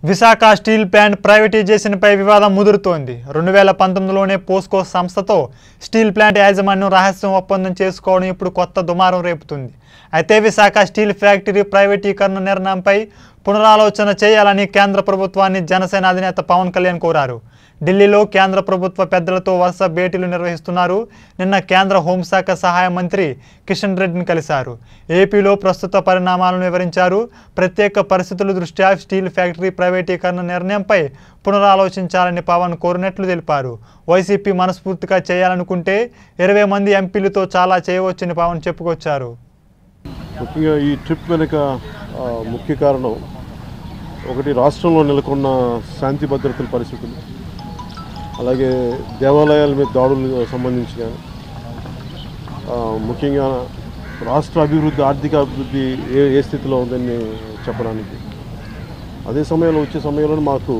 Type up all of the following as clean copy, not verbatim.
Visakha steel plant ప్రైవేటైజేషన్పై వివాదం ముదురుతోంది. 2019లోనే పోస్కో సంస్థతో స్టీల్ ప్లాంట్ యాజమాన్యం రహస్యం ఒప్పందం చేసుకోవడం ఇప్పుడు కొత్త దుమారం రేపుతుంది. అయితే విశాఖ స్టీల్ ఫ్యాక్టరీ ప్రైవేటీకరణ నిర్ణయంపై పునరాలోచన చేయాలని కేంద్ర ప్రభుత్వాన్ని జనసేన అధినేత పవన్ కళ్యాణ్ కోరారు. ఢిల్లీలో కేంద్ర ప్రభుత్వ పెద్దలతో వరుస భేటీలు నిర్వహిస్తున్నారు. నిన్న కేంద్ర హోంశాఖ సహాయ మంత్రి కిషన్ రెడ్డిని కలిశారు. ఏపీలో ప్రస్తుత పరిణామాలను వివరించారు. ప్రత్యేక పరిస్థితుల దృష్ట్యా స్టీల్ ఫ్యాక్టరీ ప్రైవేటీకరణ నిర్ణయంపై పునరాలోచించాలని పవన్ కోరినట్లు తెలిపారు. వైసీపీ మనస్ఫూర్తిగా చేయాలనుకుంటే 20 మంది ఎంపీలతో చాలా చేయవచ్చని పవన్ చెప్పుకొచ్చారు. ముఖ్యంగా ఈ ట్రిప్ వెనుక ముఖ్య కారణం ఒకటి రాష్ట్రంలో నెలకొన్న శాంతి భద్రతల పరిస్థితులు, అలాగే దేవాలయాల మీద దాడులకు సంబంధించిన ముఖ్యంగా రాష్ట్ర అభివృద్ధి, ఆర్థిక అభివృద్ధి ఏ స్థితిలో ఉందని చెప్పడానికి. అదే సమయంలో వచ్చే సమయంలో మాకు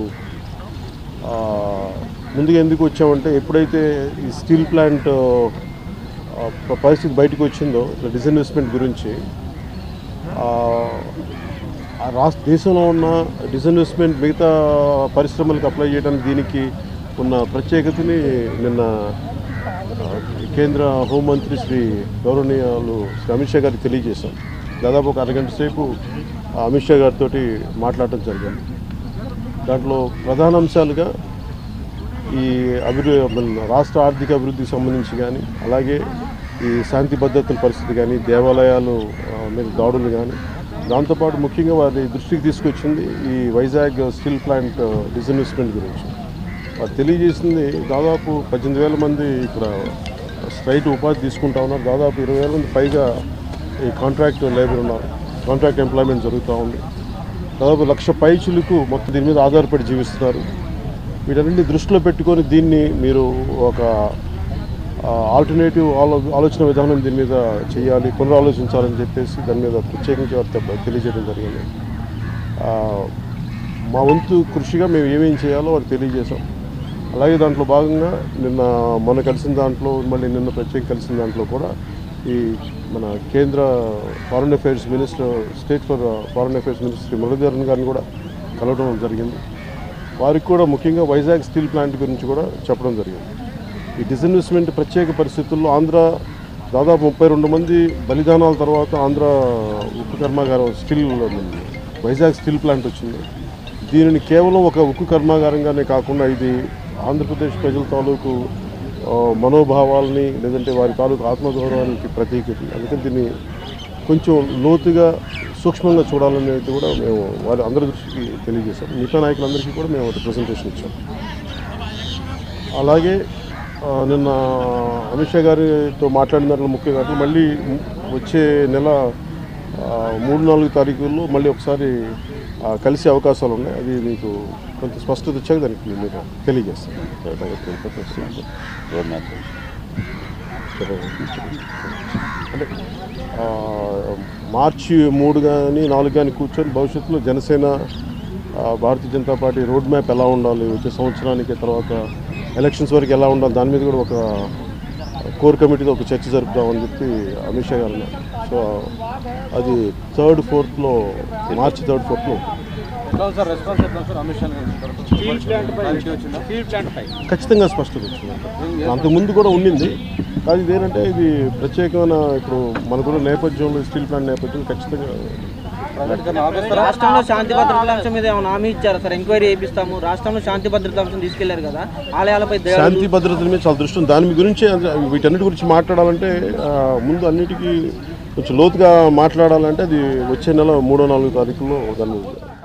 ముందుగా ఎందుకు వచ్చామంటే, ఎప్పుడైతే ఈ స్టీల్ ప్లాంట్ పరిస్థితి బయటకు వచ్చిందో డిస్ఇన్వెస్ట్మెంట్ గురించి, దేశంలో ఉన్న డిస్ఇన్వెస్ట్మెంట్ మిగతా పరిశ్రమలకు అప్లై చేయడానికి దీనికి ఉన్న ప్రత్యేకతని నిన్న కేంద్ర హోంమంత్రి శ్రీ గౌరవనీయులు శ్రీ అమిత్ షా గారికి తెలియజేశాం. దాదాపు ఒక అరగంట సేపు అమిత్ షా గారితో మాట్లాడటం జరిగింది. దాంట్లో ప్రధాన అంశాలుగా ఈ రాష్ట్ర ఆర్థిక అభివృద్ధికి సంబంధించి కానీ, అలాగే ఈ శాంతి భద్రతల పరిస్థితి కానీ, దేవాలయాలు మీద దాడులు కానీ, దాంతోపాటు ముఖ్యంగా వారి దృష్టికి తీసుకొచ్చింది ఈ వైజాగ్ స్టీల్ ప్లాంట్ డిస్ఇన్వెస్ట్మెంట్ గురించి. వారు తెలియజేసింది దాదాపు 18,000 మంది ఇక్కడ స్ట్రైట్ ఉపాధి తీసుకుంటా ఉన్నారు. దాదాపు 20,000 మంది పైగా ఈ కాంట్రాక్ట్ లేబర్ ఉన్నారు. కాంట్రాక్ట్ ఎంప్లాయ్మెంట్ జరుగుతూ ఉంది. దాదాపు 1,00,000 పైచులకు మొత్తం దీని మీద ఆధారపడి జీవిస్తున్నారు. వీటన్నింటినీ దృష్టిలో పెట్టుకొని దీన్ని మీరు ఒక ఆల్టర్నేటివ్ ఆలోచన విధానం దీని మీద చేయాలి, పునరాలోచించాలని చెప్పేసి దాని మీద ప్రత్యేకించి వారు తెలియజేయడం జరిగింది. మా వంతు కృషిగా మేము ఏమేం చేయాలో వారు తెలియజేశాం. అలాగే దాంట్లో భాగంగా మొన్న కలిసిన దాంట్లో, మళ్ళీ నిన్న ప్రత్యేక కలిసిన దాంట్లో కూడా ఈ మన కేంద్ర foreign affairs minister, state for foreign affairs minister Shri Muraleedharan గారిని కూడా కలవడం జరిగింది. వారికి కూడా ముఖ్యంగా వైజాగ్ స్టీల్ ప్లాంట్ గురించి కూడా చెప్పడం జరిగింది. ఈ డిస్ఇన్వెస్ట్మెంట్ ప్రత్యేక పరిస్థితుల్లో ఆంధ్ర దాదాపు 32 మంది బలిదానాల తర్వాత ఆంధ్ర ఉక్కు కర్మాగారం వైజాగ్ స్టీల్ ప్లాంట్ వచ్చింది. దీనిని కేవలం ఒక ఉక్కు కర్మాగారంగానే కాకుండా ఇది ఆంధ్రప్రదేశ్ ప్రజల తాలూకు మనోభావాలని, లేదంటే వారి తాలూకు ఆత్మగౌరవానికి ప్రతీకటి. అందుకని దీన్ని కొంచెం లోతుగా సూక్ష్మంగా చూడాలనేది కూడా మేము వారి అందరి దృష్టికి తెలియజేశాం. మిగతా నాయకులందరికీ కూడా మేము రిప్రజెంటేషన్ ఇచ్చాం. అలాగే నిన్న అమిత్ షా గారితో మాట్లాడిన దాంట్లో ముఖ్యంగా మళ్ళీ వచ్చే నెల 3-4 తారీఖుల్లో మళ్ళీ ఒకసారి కలిసే అవకాశాలు ఉన్నాయి. అది మీకు కొంత స్పష్టత వచ్చాక దానికి మీరు తెలియజేస్తాను. అంటే మార్చి 3 కానీ 4 కానీ కూర్చొని భవిష్యత్తులో Janasena, Bharatiya Janata party road map ఎలా ఉండాలి, వచ్చే సంవత్సరానికి, తర్వాత ఎలక్షన్స్ వరకు ఎలా ఉండాలి, దాని మీద కూడా ఒక కోర్ కమిటీతో ఒక చర్చ జరుపుతామని చెప్పి అమిత్ షా గారు అన్నారు. సో అది 3rd, 4th మార్చి 3rd, 4th ఖచ్చితంగా స్పష్టత వచ్చింది. అంతకుముందు కూడా ఉండింది. కానీ ఇదేంటంటే ఇది ప్రత్యేకమైన ఇప్పుడు మనకున్న నేపథ్యంలో, స్టీల్ ప్లాంట్ నేపథ్యంలో ఖచ్చితంగా రాష్ట్రంలో శాంతి భద్రతల అంశం మీద ఏమైనా హామీ ఇచ్చారా సార్? ఎంక్వైరీ చేపిస్తాము, రాష్ట్రంలో శాంతి భద్రత అంశం తీసుకెళ్లారు కదా, ఆలయాలపై శాంతి భద్రతల మీద చాలా దృష్టి. దాని గురించి, వీటన్నిటి గురించి మాట్లాడాలంటే ముందు అన్నిటికీ కొంచెం లోతుగా మాట్లాడాలంటే అది వచ్చే నెల 3-4 తారీఖుల్లో దాన్ని